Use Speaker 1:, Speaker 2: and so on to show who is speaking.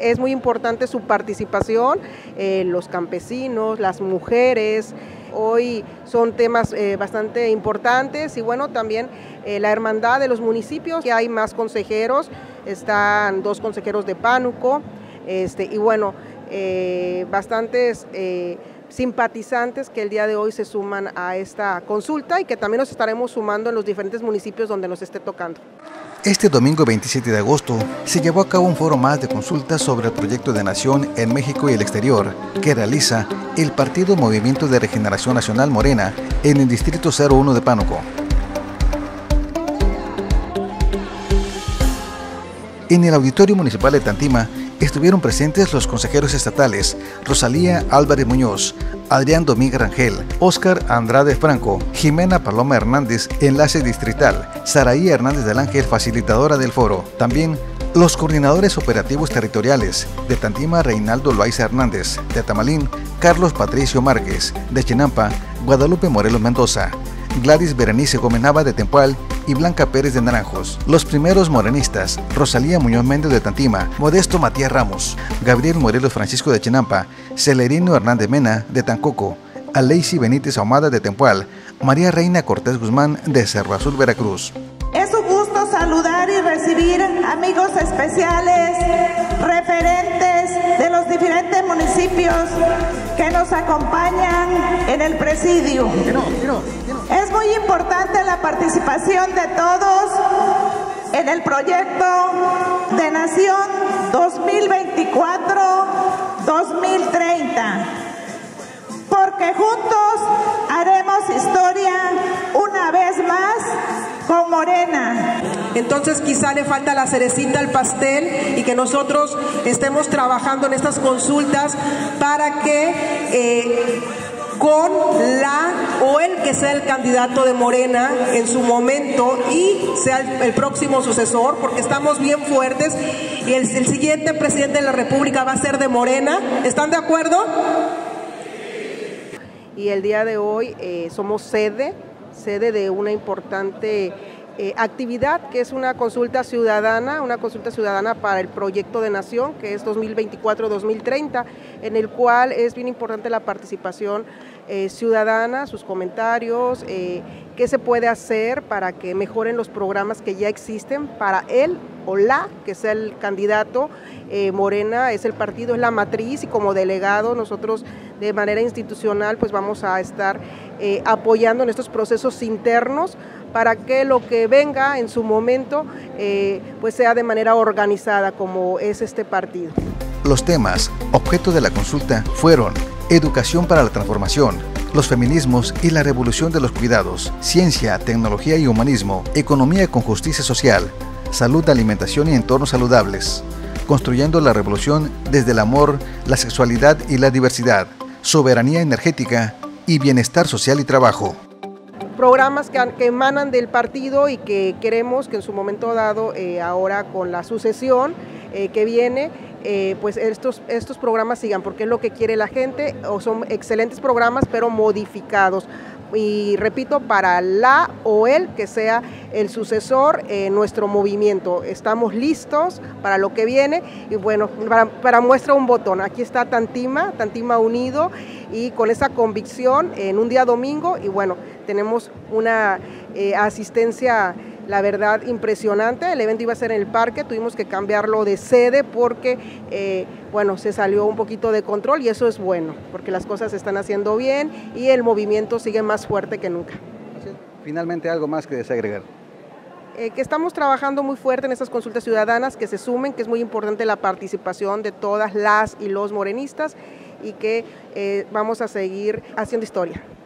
Speaker 1: Es muy importante su participación, los campesinos, las mujeres. Hoy son temas bastante importantes y bueno, también la hermandad de los municipios, que hay más consejeros, están 2 consejeros de Pánuco, y bueno, bastantes simpatizantes que el día de hoy se suman a esta consulta y que también nos estaremos sumando en los diferentes municipios donde nos esté tocando.
Speaker 2: Este domingo 27 de agosto se llevó a cabo un foro más de consultas sobre el proyecto de nación en México y el exterior que realiza el Partido Movimiento de Regeneración Nacional Morena en el Distrito 01 de Pánuco. En el Auditorio Municipal de Tantima estuvieron presentes los consejeros estatales Rosalía Álvarez Muñoz, Adrián Domínguez Rangel, Óscar Andrade Franco, Jimena Paloma Hernández, enlace distrital, Saraí Hernández del Ángel, facilitadora del foro. También los coordinadores operativos territoriales de Tantima, Reinaldo Loaiza Hernández, de Tamalín, Carlos Patricio Márquez, de Chinampa, Guadalupe Morelos Mendoza, Gladys Berenice Gómez Nava de Tempual y Blanca Pérez de Naranjos. Los primeros morenistas, Rosalía Muñoz Méndez de Tantima, Modesto Matías Ramos, Gabriel Morelos Francisco de Chinampa, Celerino Hernández Mena de Tancoco, Aleisi Benítez Ahumada de Tempual, María Reina Cortés Guzmán de Cerro Azul, Veracruz.
Speaker 3: Es un gusto saludar y recibir amigos especiales, referentes de los diferentes municipios que nos acompañan en el presidio. Es muy importante la participación de todos en el proyecto de Nación 2024-2030, porque juntos haremos historia una vez más con Morena.
Speaker 4: Entonces quizá le falta la cerecita al pastel y que nosotros estemos trabajando en estas consultas para que con la o el que sea el candidato de Morena en su momento y sea el próximo sucesor, porque estamos bien fuertes y el siguiente presidente de la República va a ser de Morena. ¿Están de acuerdo?
Speaker 1: Y el día de hoy somos sede de una importante actividad que es una consulta ciudadana para el proyecto de nación que es 2024-2030, en el cual es bien importante la participación ciudadana, sus comentarios, qué se puede hacer para que mejoren los programas que ya existen para él o la que sea el candidato. Morena es el partido, es la matriz y como delegado nosotros de manera institucional pues vamos a estar apoyando en estos procesos internos para que lo que venga en su momento pues sea de manera organizada como es este partido.
Speaker 2: Los temas objeto de la consulta fueron educación para la transformación, los feminismos y la revolución de los cuidados, ciencia, tecnología y humanismo, economía con justicia social, salud, alimentación y entornos saludables, construyendo la revolución desde el amor, la sexualidad y la diversidad, soberanía energética y bienestar social y trabajo.
Speaker 1: Programas que emanan del partido y que queremos que en su momento dado, ahora con la sucesión que viene, pues estos programas sigan, porque es lo que quiere la gente, o son excelentes programas pero modificados. Y repito, para la o el que sea el sucesor en nuestro movimiento. Estamos listos para lo que viene y bueno, para muestra un botón, aquí está Tantima unido y con esa convicción en un día domingo y bueno, tenemos una asistencia, la verdad, impresionante. El evento iba a ser en el parque, tuvimos que cambiarlo de sede porque, bueno, se salió un poquito de control y eso es bueno, porque las cosas se están haciendo bien y el movimiento sigue más fuerte que nunca.
Speaker 2: Finalmente, ¿algo más que desagregar?
Speaker 1: Que estamos trabajando muy fuerte en estas consultas ciudadanas, que se sumen, que es muy importante la participación de todas las y los morenistas y que vamos a seguir haciendo historia.